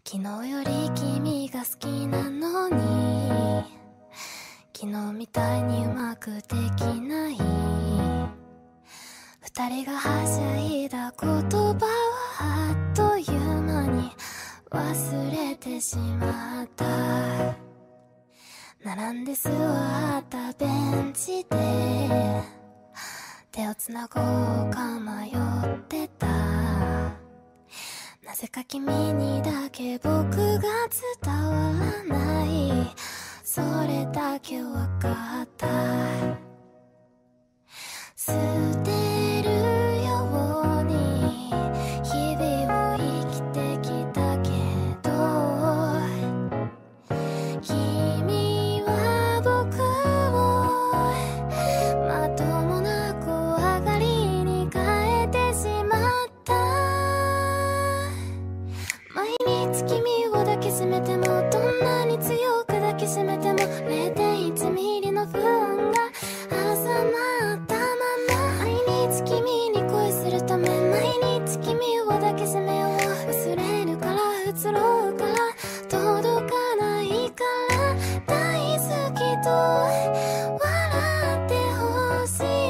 昨日より君が好きなのに昨日みたいにうまくできない二人がはしゃいだ言葉はあっという間に忘れてしまった並んで座ったベンチで手をつなごうか迷ってたなぜか君にだけ僕が伝わらないそれだけわかった捨てるように日々を生きてきたけど君は僕をまともな怖がりに変えてしまった毎日君を抱きしめてもどんなに強く抱きしめても 0.1 ミリの不安が挟まったまま毎日君に恋するため毎日君を抱きしめよう忘れるから移ろうから届かないから大好きと笑ってほしい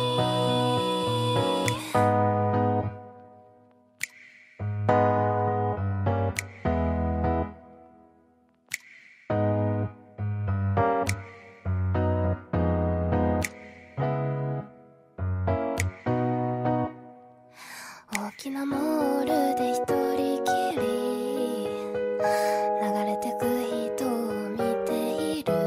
大きなモールで一人きり流れてく人を見ている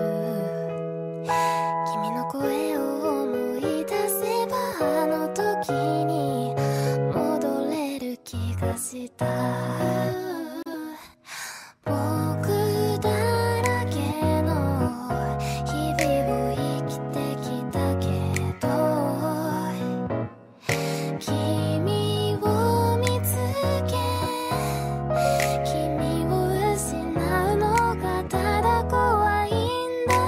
君の声を思い出せばあの時に戻れる気がした僕だらけの日々を生きてきたけど君を見つけ君を失うのがただ怖いんだ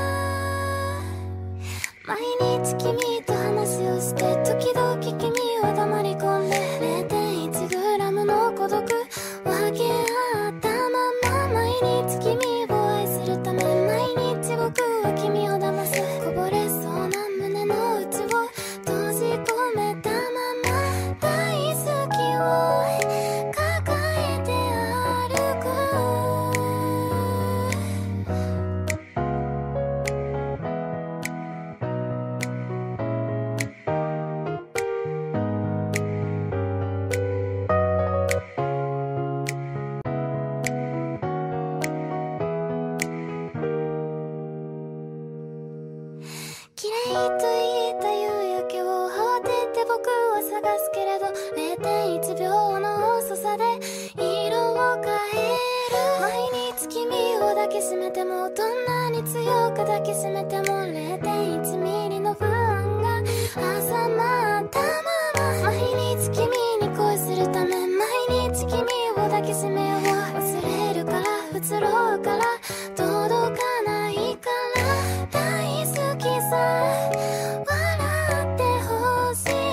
毎日君と話をして時々君は黙り込んで 0.1 グラムの孤独分け合ったまま毎日君を愛するため毎日僕は君を騙すこぼれそうな胸の内を閉じ込めたまま大好きを抱えて歩く綺麗と言った夕焼けを慌てて僕は探すけれど 0.1 秒の遅さで色を変える毎日君を抱きしめてもどんなに強く抱きしめても 0.1 ミリの不安が挟まったまま毎日君に恋するため毎日君を抱きしめよう忘れるから移ろうから届かないから大好きさ笑ってほしい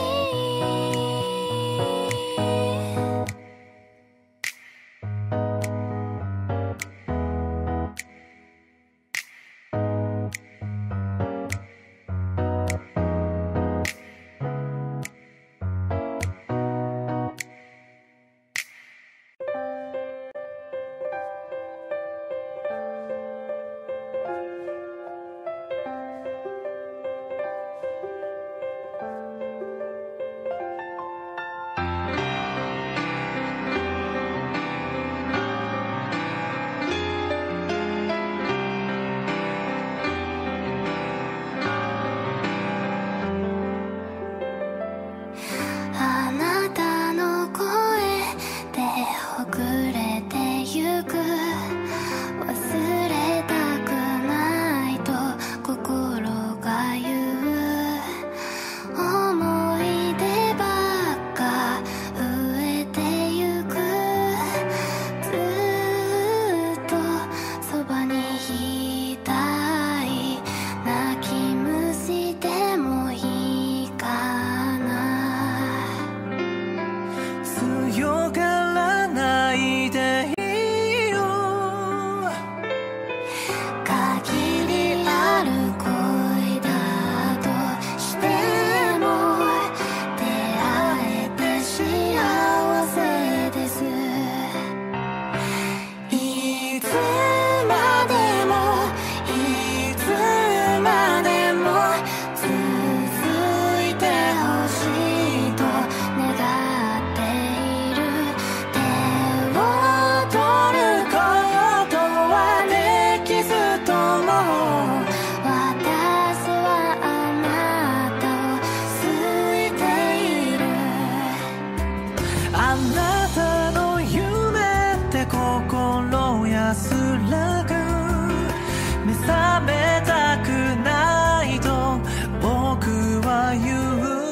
安らぐ目覚めたくないと僕は言う。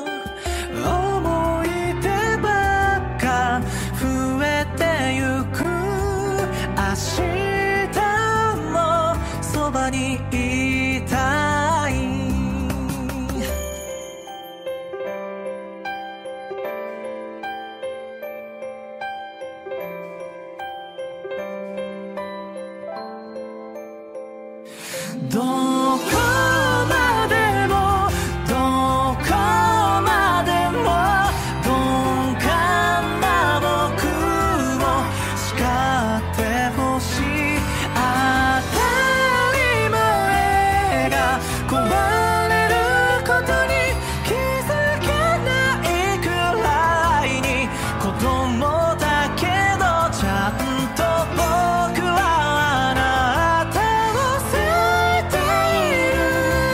思い出ばっか増えてゆく。明日もそばにいたい。どこまでもどこまでも鈍感な僕を叱ってほしい。当たり前が壊れることに気づけないくらいに子供だけどちゃんと僕はあなたを捨てている。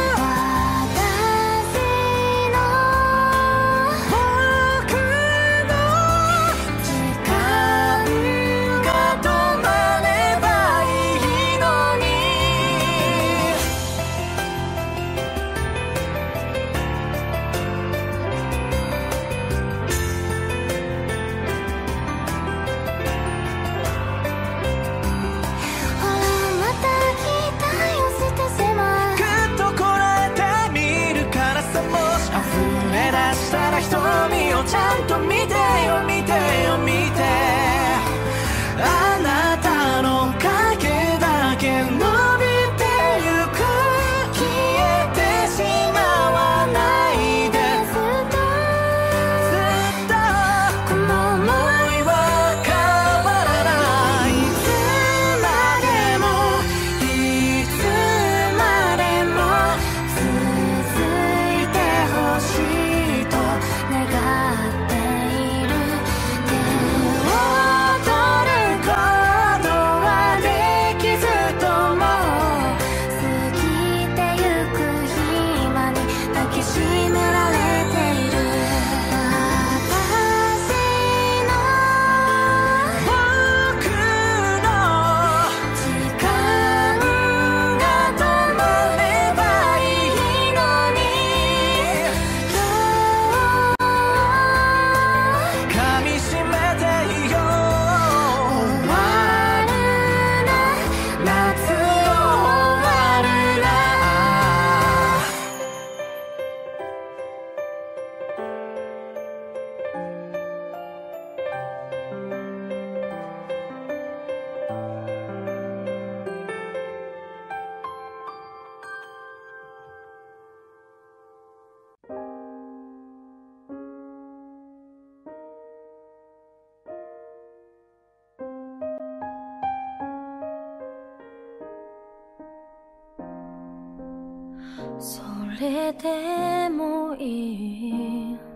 私の僕の時間が止まればいいのに。 ほらまた期待を捨てしまう。 ぐっとこらえてみるからさ。もし溢れ出したら瞳をちゃんと見てよ見てよ見て。あなたの影だけ伸びてゆく。消えてしまわないで。ずっとこの想いは変わらない。いつまでもいつまでも続いてほしいと願っている。手を取ることはできずとも過ぎてゆく暇に抱きしめられている。私の僕の時間が止まればいいのに。今日噛みしめていよう。 終わるな、夏終わるな。それでもいい、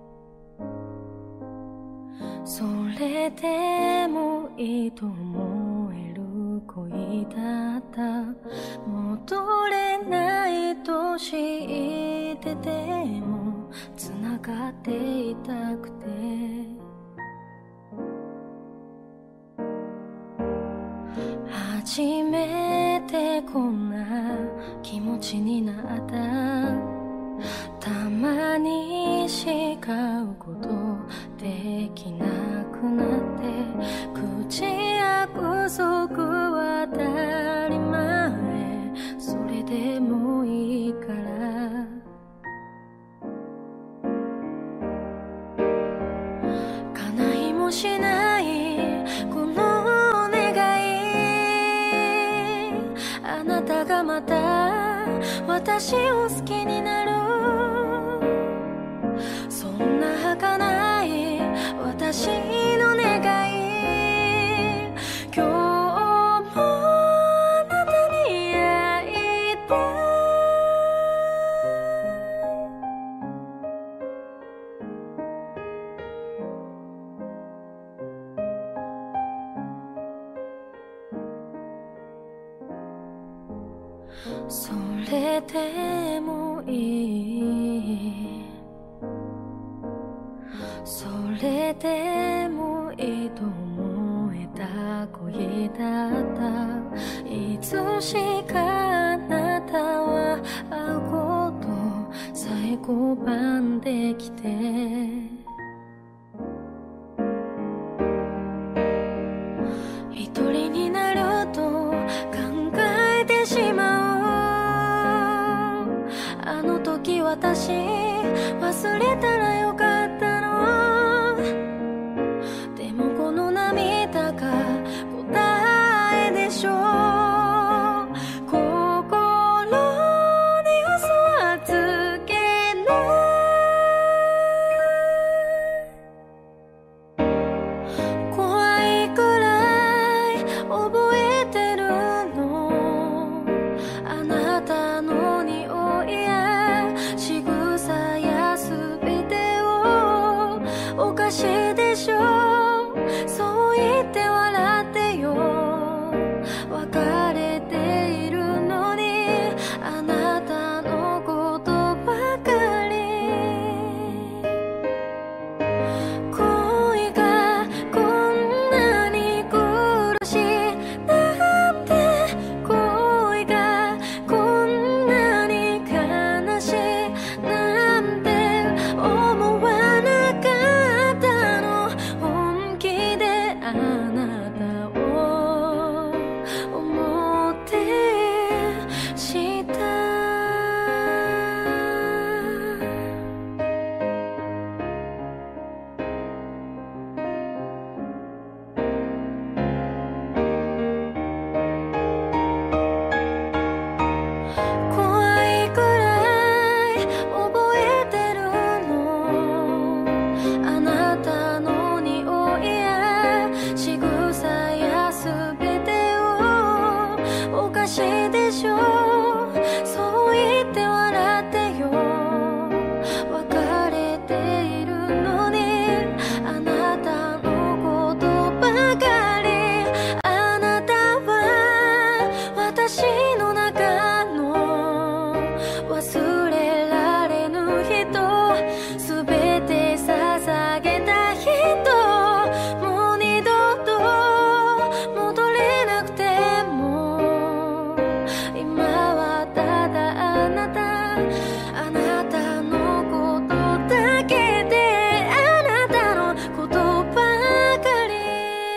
それでもいいと思える恋だった。戻れないと知ってても繋がっていたくて。初めてこんな気持ちになった。たまにしか会うことできなくなって。口約束は当たり前、それでもいいから叶いもしないこの願い。あなたがまた私を好きになる。そんな儚い私の願い。今日もあなたに会いたい。それでもいい、それでもいいと思えたは恋だった。いつしかあなたは会うことさえ拒んできて、一人になると考えてしまう。あの時私忘れたらよかったの。でもこの涙が答えでしょう。心に嘘はつけない。怖いくらい覚えてるの。あなたの匂いや仕草やすべてをおかしいでしょ。そう言って笑ってよ。別れているのにあなたのことばかり。恋がこんなに苦しいなんて、恋がこんなに悲しいなんて思わなかったの。本気であなたを思ってした。怖いくらい覚えてるの。あなたの匂いや仕草やすべてをおかしいでしょ。そう言って笑ってよ。別れているのにあなたのことばかり。あなたは私の中の忘れられぬ人、すべて捧げた人。もう二度と戻れなくても、今はただあなたのことだけで、あなたのことばかり。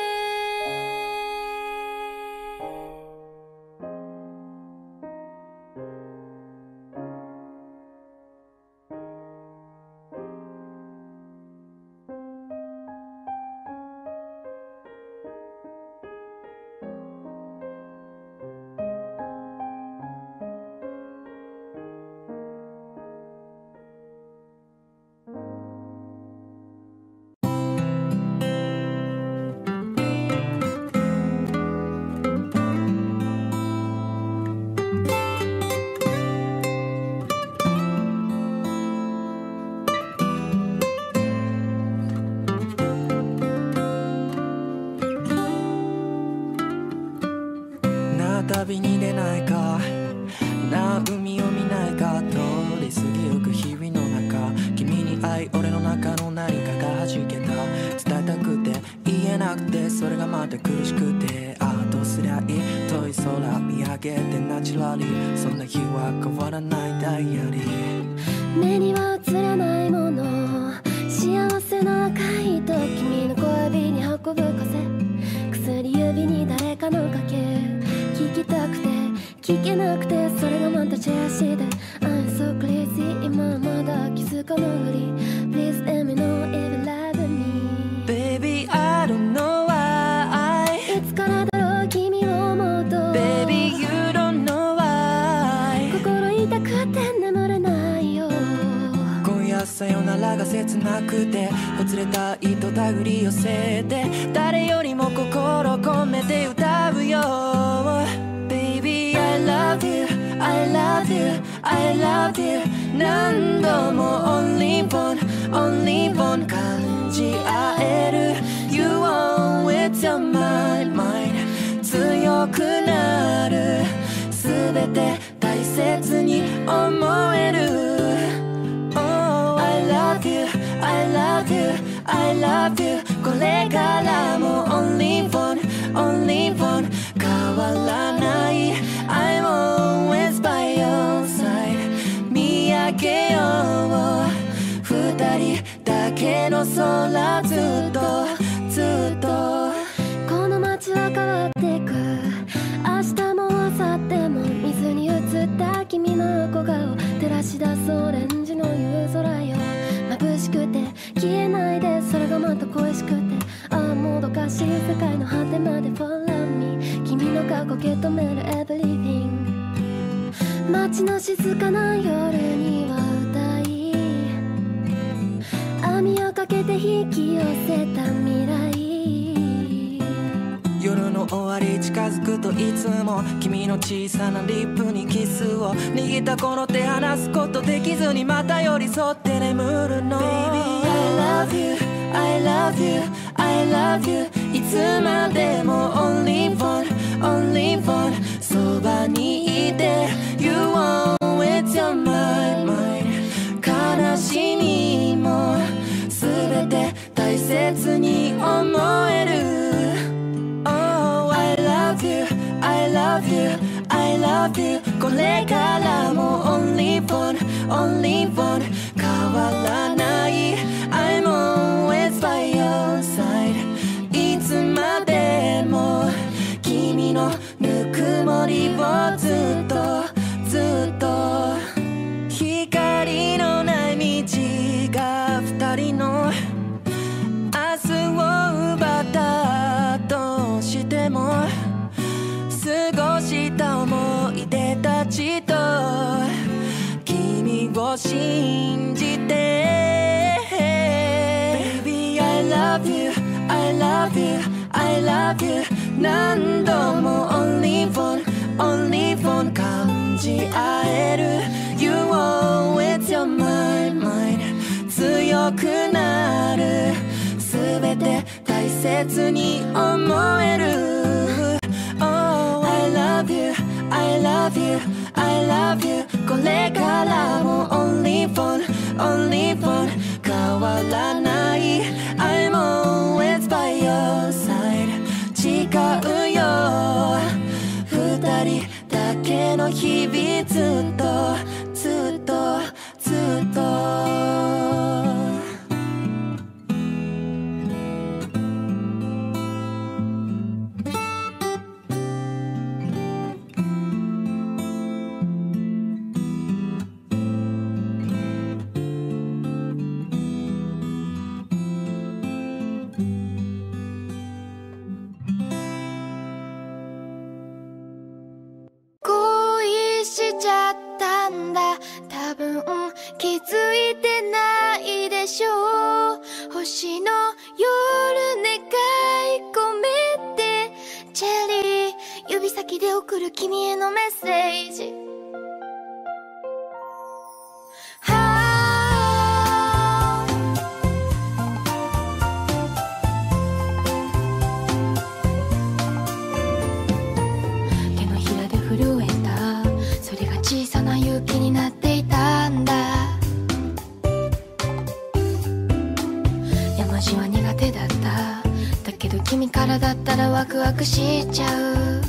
なあ旅に出ないか、なあ海を見ないか。通り過ぎゆく日々の中、君に会い俺の中の何かが弾けた。伝えたくて言えなくて、それがまた苦しくて。ああどうすりゃいい。遠い空見上げてナチュラリー、そんな日は変わらないダイアリー。 目には映らないもの、幸せの赤い糸、君の小指に運ぶ風、薬指に誰かの影、聞きたくて聞けなくて、それがまたチェアシーで I'm so crazy、 今まだ気づかぬふり Please let me know if you love me Baby I don't know why、 いつからだろう君を思うと Baby you don't know why、 心痛くて眠れないよ。 今夜さよならが切なくて、ほつれた糸手繰り寄せて、誰よりも心込めて歌うよ。 Baby I love you I love you I love you、 何度も only one 感じ合える。 You own with your mind 強くなる。すべて大切に思える。 Oh I love you I love you これからも only one 空ずっとずっとこの街は変わってく明日も明後日も水に映った君の横顔照らし出すオレンジの夕空よ眩しくて消えないでそれがまた恋しくてああもどかしい世界の果てまで Follow me 君の過去受け止める Everything 街の静かな夜には歌い網をかけて引き寄せた未来夜の終わり近づくといつも君の小さなリップにキスを握ったこの手離すことできずにまた寄り添って眠るの Baby I love you I love you I love you いつまでも Only one Only one そばにいて You always on my mind 悲しみもすべて大切に思えるI love you, I love you これからも Only one, only one 変わらない I'm always by your side いつまでも君のぬくもりをずっとずっと光のない道が二人の明日を奪ったとしても過ごした思い出たちと君を信じて Baby I love you I love you I love you 何度も Only one Only one 感じ合える You always on my mind 強くなる全て大切に思えるI love you, I love you, I love you これからも Only one, only one 変わらない I'm always by your side 誓うよ二人だけの日々ずっとずっとずっと多分気づいてないでしょう星の夜願い込めてチェリー指先で送る君へのメッセージ手のひらで震えたそれが小さな勇気になっていたんだ山路は苦手だっただけど君からだったらワクワクしちゃう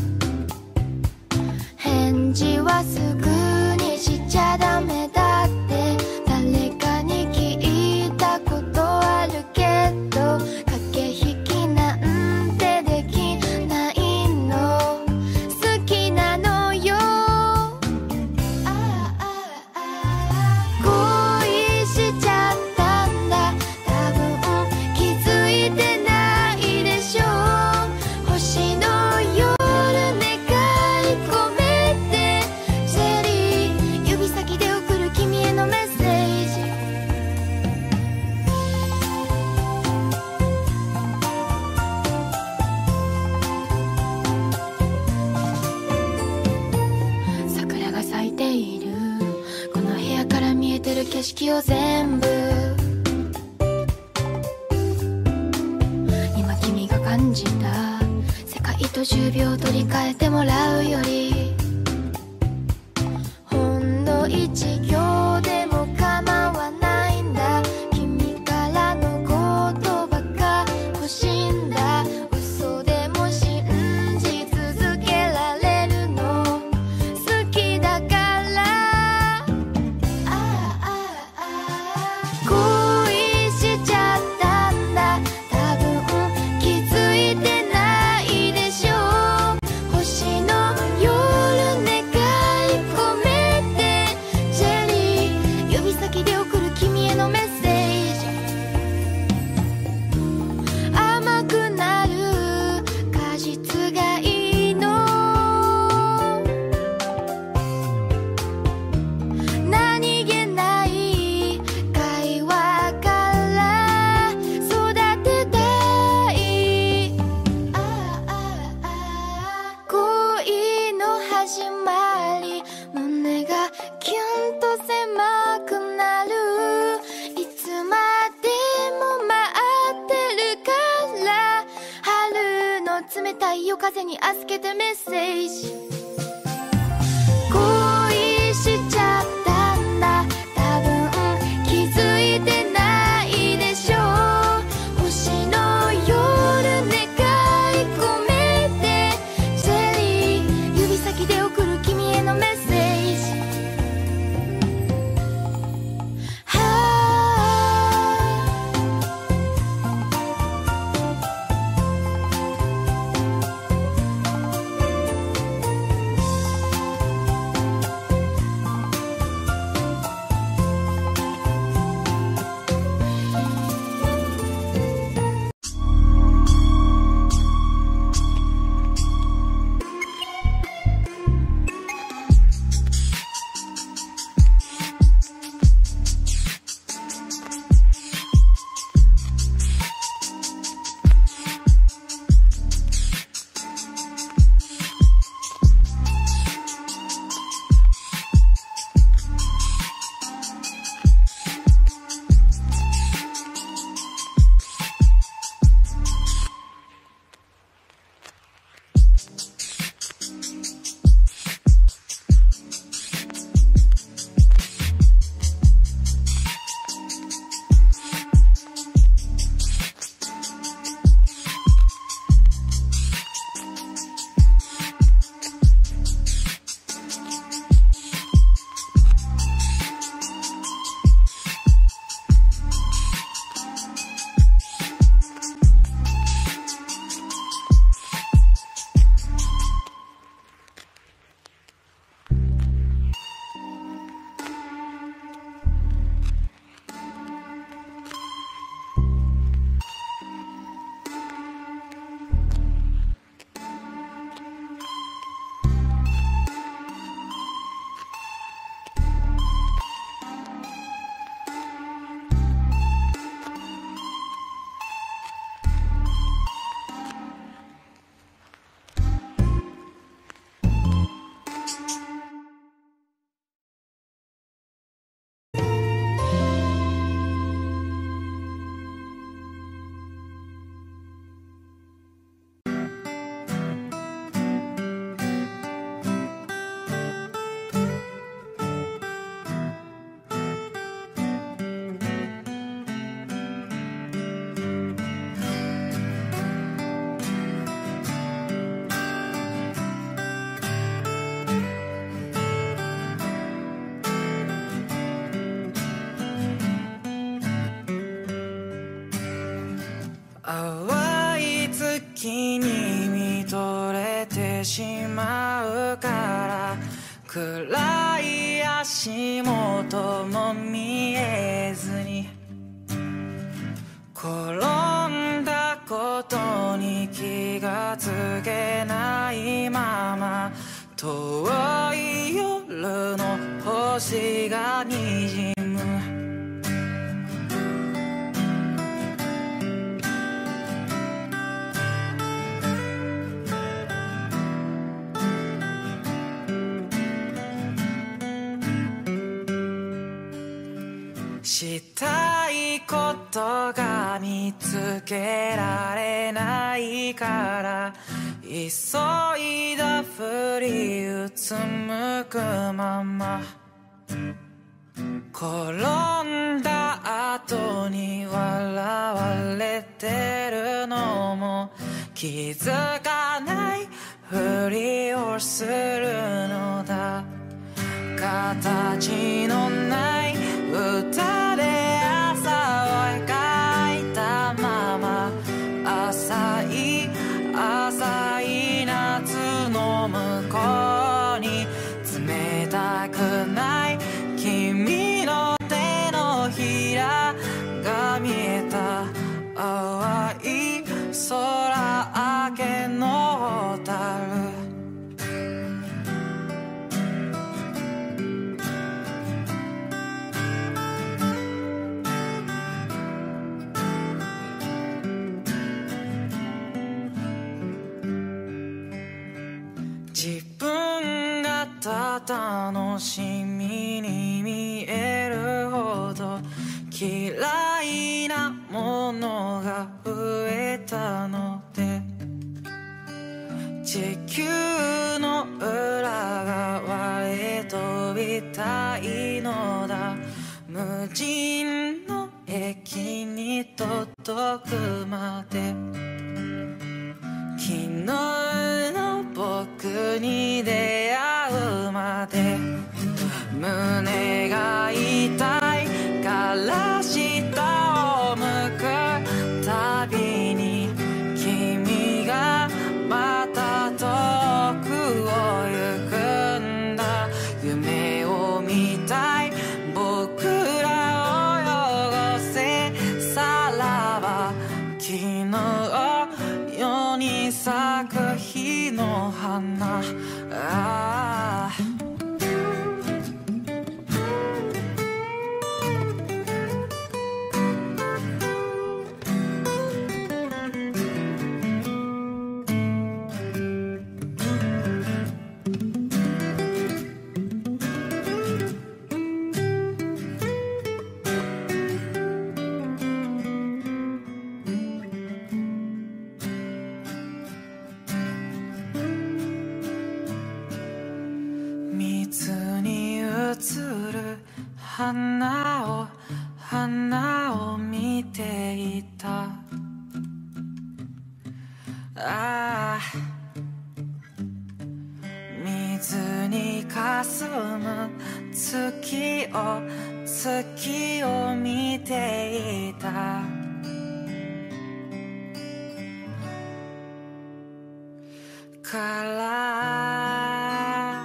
返事はすぐにしちゃダメだって誰かに聞いたことあるけど駆け引きなんてできないの好きなのよ恋しちゃったんだ多分気づいてないでしょ星の夜願い込めてチェリー指先で送る君へのメッセージ桜が咲いているこの部屋から見えてる景色を全部今君が感じた世界と10秒取り替えてもらうよりほんの1行でも構わないんだ君からの言葉が欲しいんだ嘘でも信じ続けられるの好きだから恋しちゃった夜風に預けてメッセージ。恋しちゃったんだ、多分気づいてないでしょう。星の夜願い込めてジェリー、指先で送る君へのメッセージ。 淡い月に見とれてしまうから暗い足元も見えずに転んだことに気がつけないまま遠い夜の星がにじむしたいことが見つけられないから急いだふりうつむくまま転んだ後に笑われてるのも気づかないふりをするのだ形のない歌で朝を描いたまま浅い浅い夏の向こうに冷たくない君の手のひらが見えた淡い空明けの小樽自分が楽しみに見えるほど嫌いなものが増えたので地球の裏側へ飛びたいのだ。無人の駅に届くまで、昨日の僕に出会うまで、胸が痛いから下を向くたびに、君がまた遠くを行くんだ。夢を見たい僕らを汚せさらば、昨日世に咲く日の花。ああ花を見ていた。ああ水にかすむ月を見ていた。から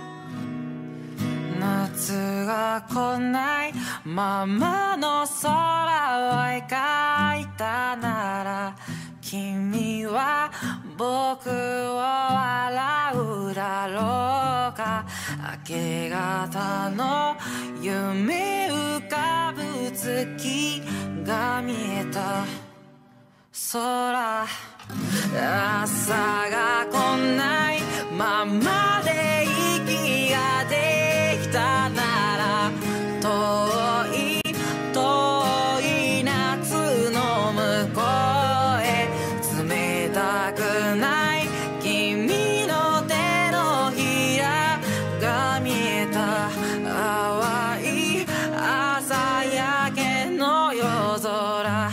夏が来ないままの空を描いたなら、君は僕を笑うだろうか。明け方の夢浮かぶ月が見えた。空朝が来ないままで息ができたなら、遠い遠い夏の向こうへ、冷たくない君の手のひらが見えた。淡い朝焼けの夜空。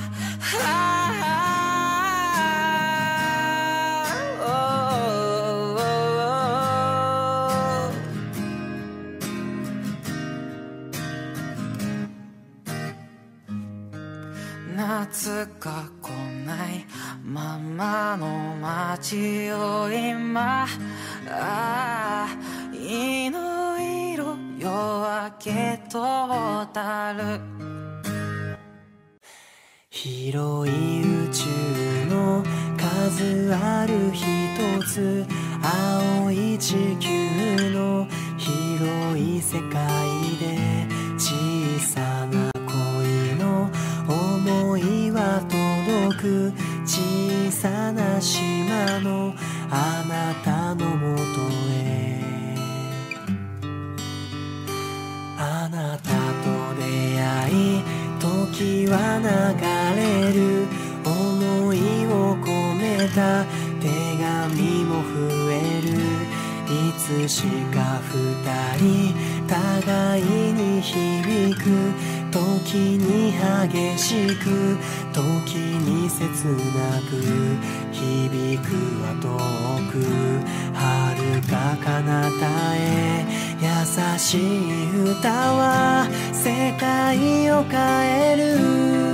夏が来ないままの街を今、ああいの色夜明けと蛍。 広い宇宙の数ある一つ、青い地球の広い世界で、小さな恋の思いは届く。小さな島のあなたのもとへ、あなたと出会い時は流れる。思いを込めた手紙も増える。いつしか二人互いに響く。時に激しく、時に切なく、響くは遠く、遥か彼方へ。優しい歌は世界を変える。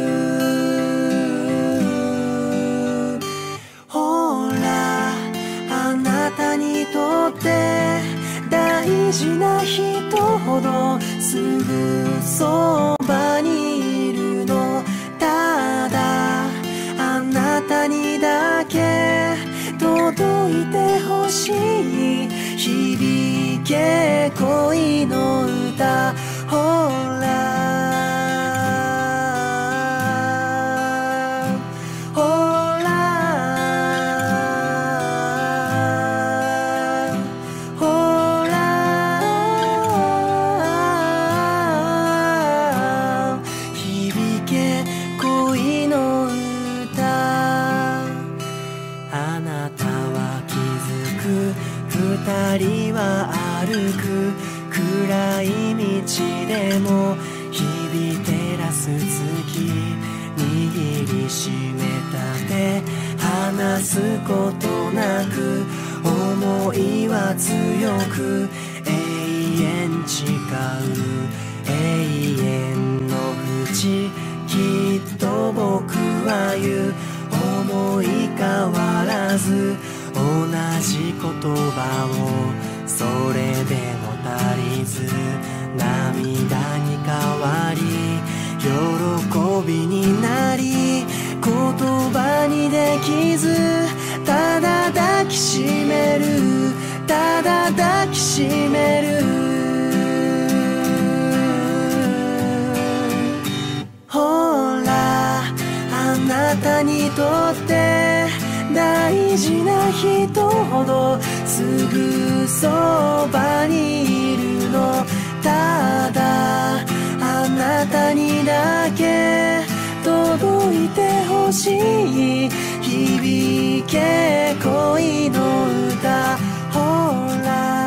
ほらあなたにとって大事な人ほどすぐそばにいるの。ただあなたにだけ届いてほしい。響け恋の歌。ほら恋の歌。あなたは気づ人は歩く暗い道でも日々照らす月、握りしめた手離すことなく、思いは強く永遠誓う永遠の淵、きっと僕は言う、思い変わらず同じ言葉を、それでも足りず涙に変わり喜びになり、言葉にできずただ抱きしめる、ただ抱きしめる。ほらあなたにとって大事な人ほどすぐそばにいるの、ただあなたにだけ届いてほしい、響け恋の歌。ほら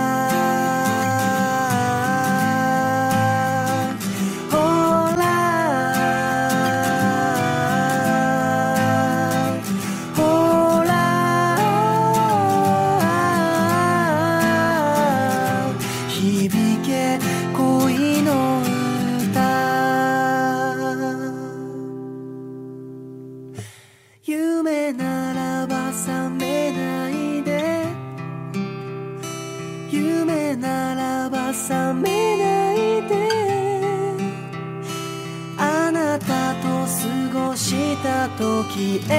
夢ならば覚めないで、夢ならば覚めないで、あなたと過ごした時永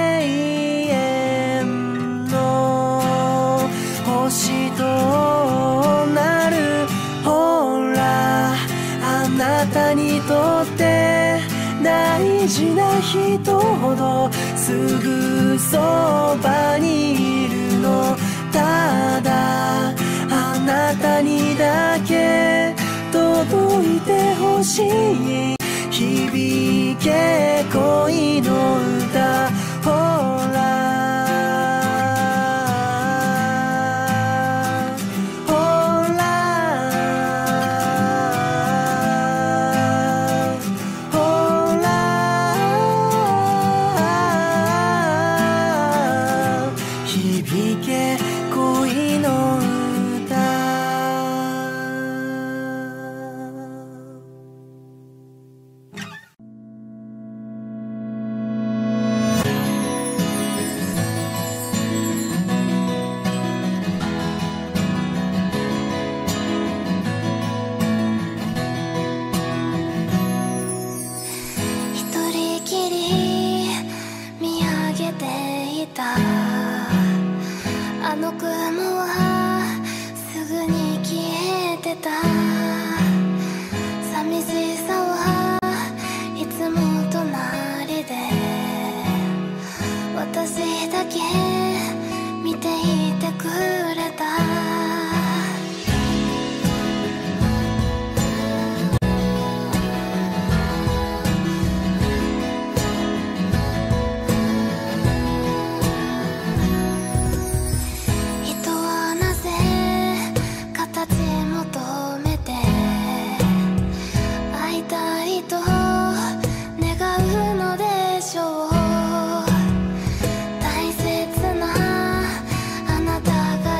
遠の星となる。ほらあなたにとって大事な人ほどすぐそばにいるの、ただあなたにだけ届いてほしい、響け恋の歌。ほらあの雲はすぐに消えてた、寂しさはいつも隣で私だけ見ていてくれた。大切なあなたが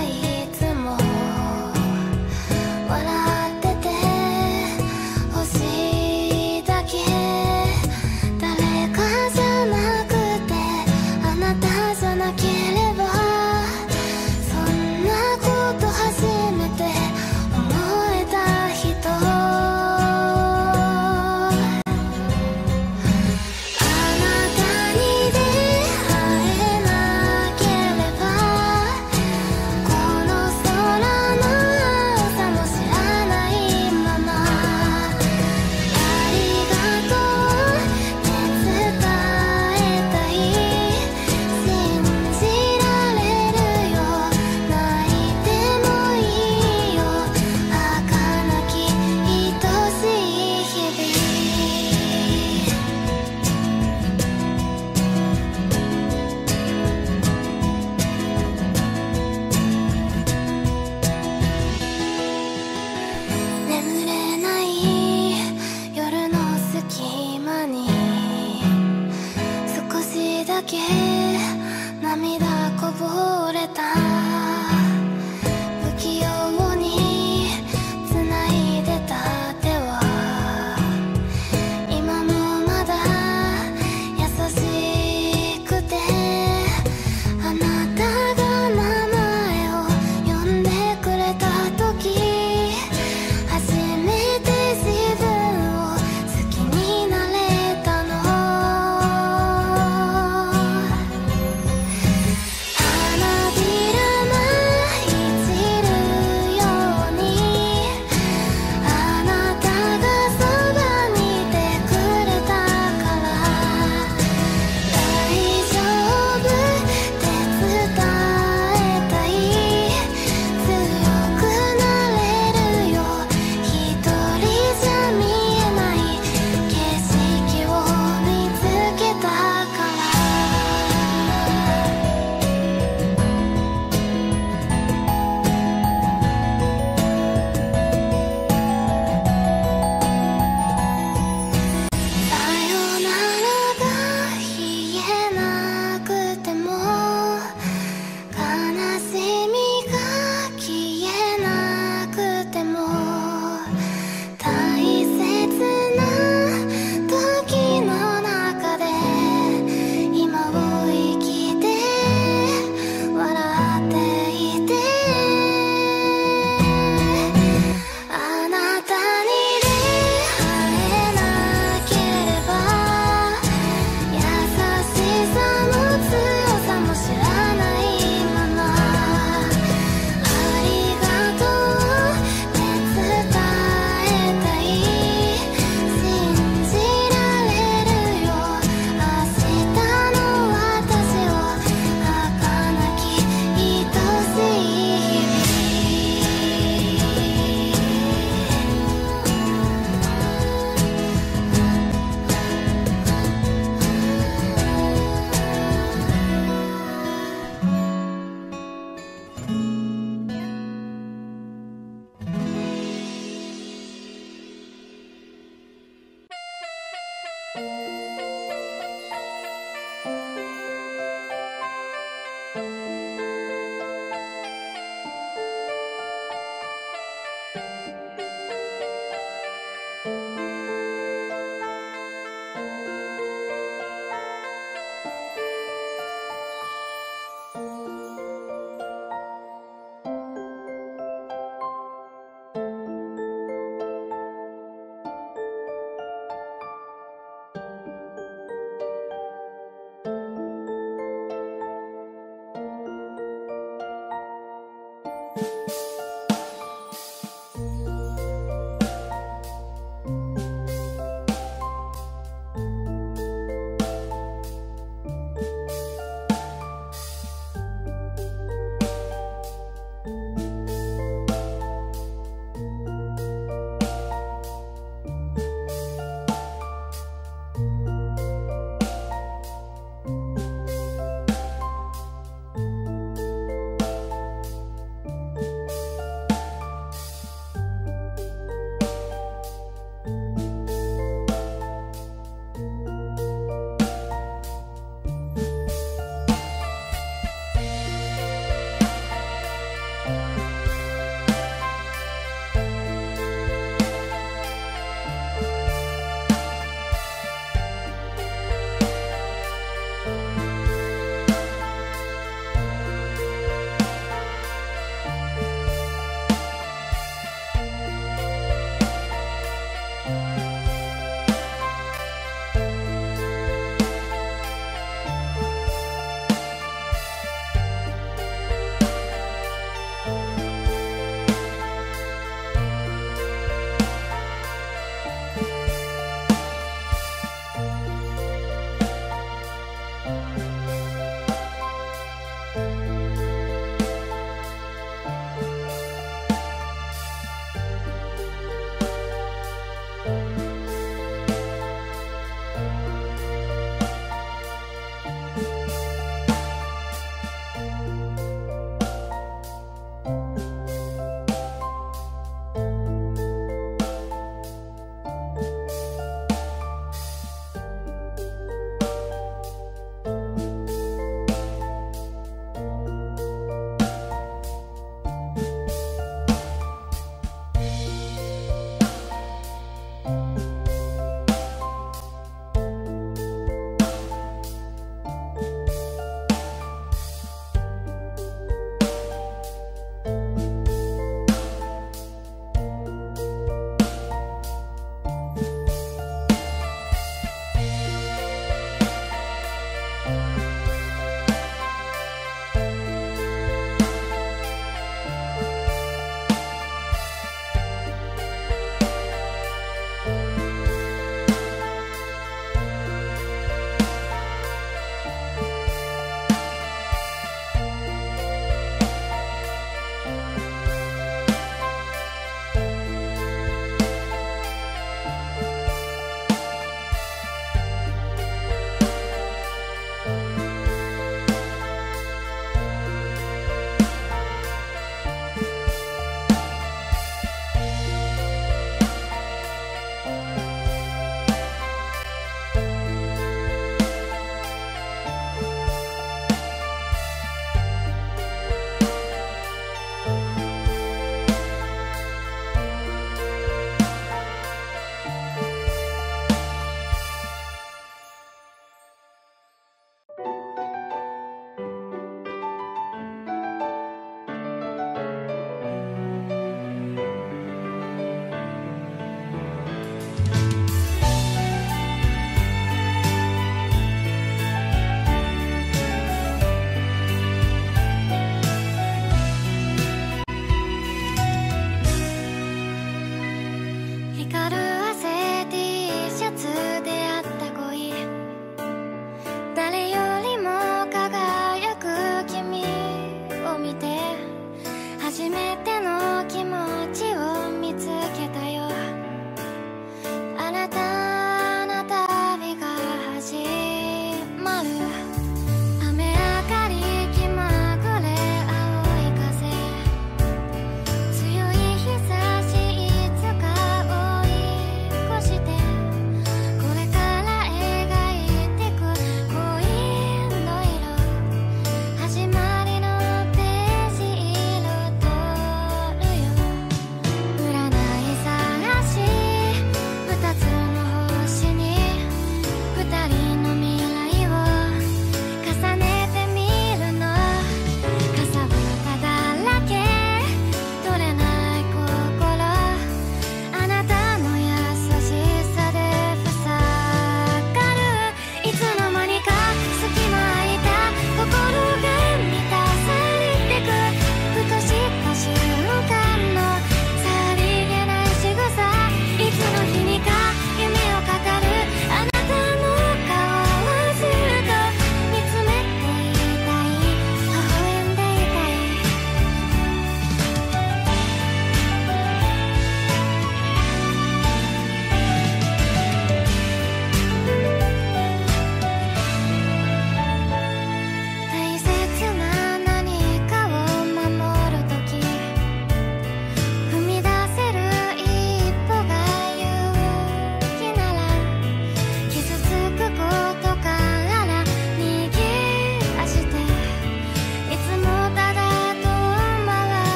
「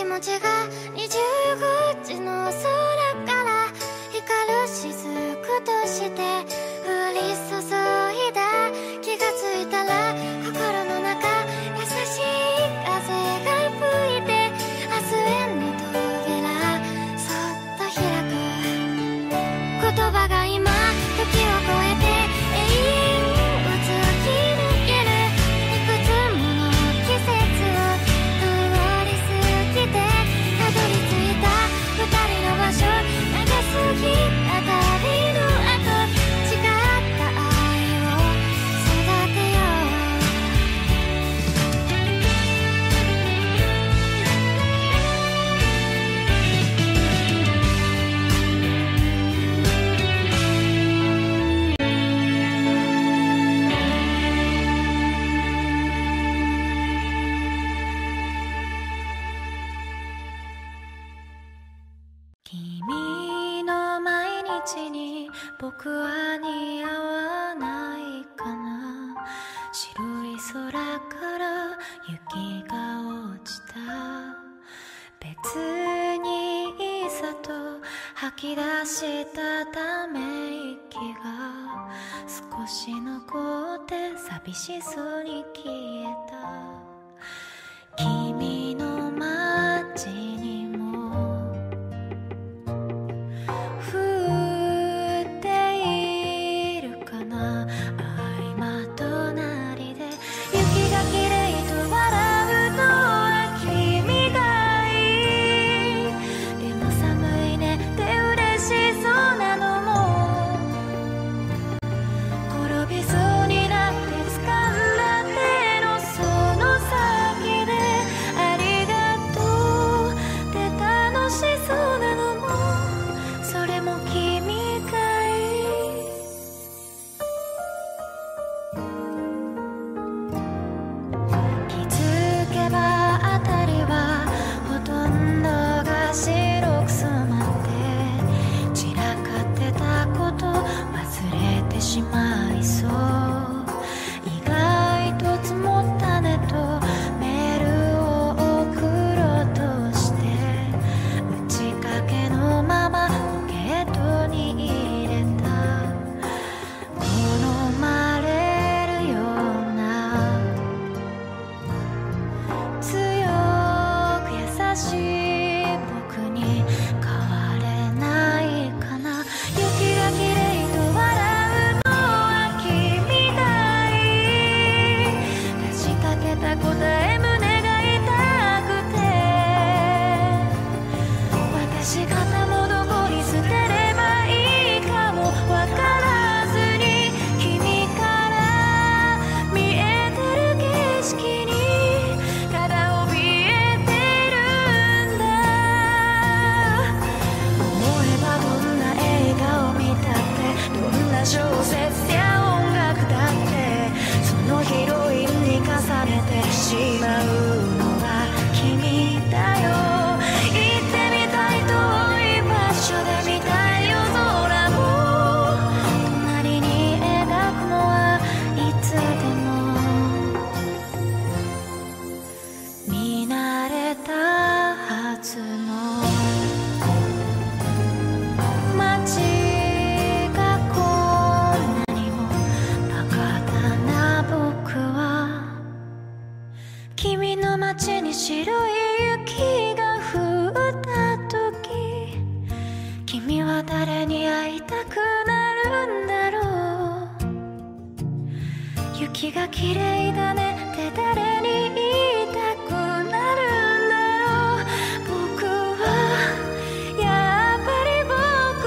持ちが25時の空から光る雫として降り注いだ。気がついたら心の中優しい風が吹いて明日への扉そっと開く。言葉が今時を超えて永遠を突き抜ける。いくつもの季節を通り過ぎてたどり着いた二人の場所。長すぎた旅の後誓った愛を育てよう。君の毎日に僕は似合わないかな。白い空から雪が落ちた。別にいざと吐き出したため息が少し残って寂しそうに消えた。君の街にも降っているかな。合間隣で雪がきれいと笑うのは君がいい。でも寒いねって嬉しそうなのも転びそうになって掴んだ手のその先でありがとうって楽しそうなのもそれも君がいい。気づけばあたりはほとんどが白く染まって散らかってたこと忘れてしまいそう。意外と積もったねとメールを送ろうとして打ち掛けのままポケットに入れた。好まれるような強く優しい僕に変われないかな。雪がきれいと笑うのは君がいい。出しかけた答え胸が痛くて私方もどこに捨てればいいかもわからずに君から見えてる景色にただ怯えてるんだ。思えばどんな映画を見たってどんな小説や音楽だってそのヒロインに重ねてしまうのが君だよ。行ってみたい遠い場所で見たい夜空も隣に描くのはいつでも見慣れたはずの街がこんなにもバカだな。僕は君の街に白い雪が降った時君は誰に会いたくなるんだろう。雪がきれいだねって誰に言いたくなるんだろう。僕はやっぱり僕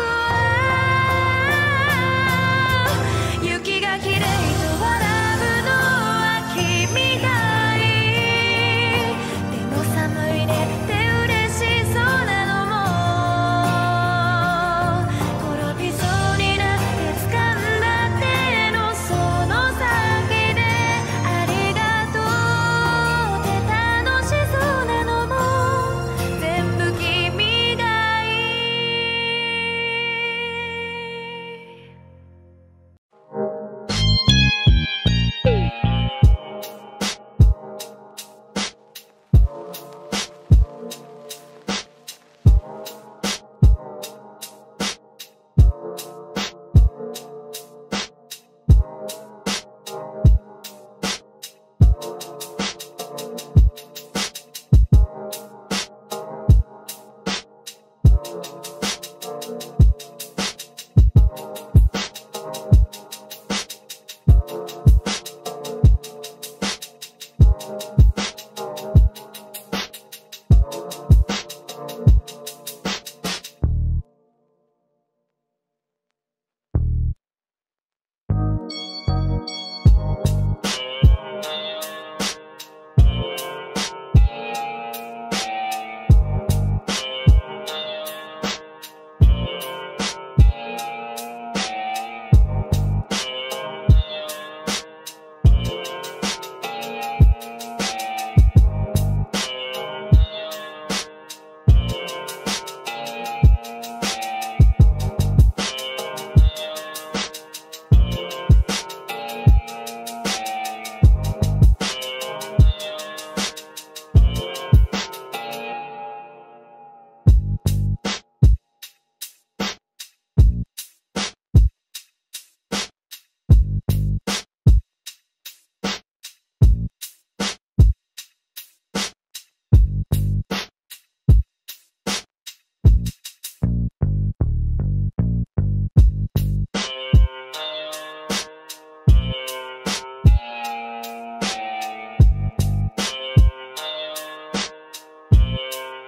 は雪がきれいと笑うのは君がいい。でも寒いねって嬉しそうなのも転びそうになって掴んだ手のその先でありがとうに。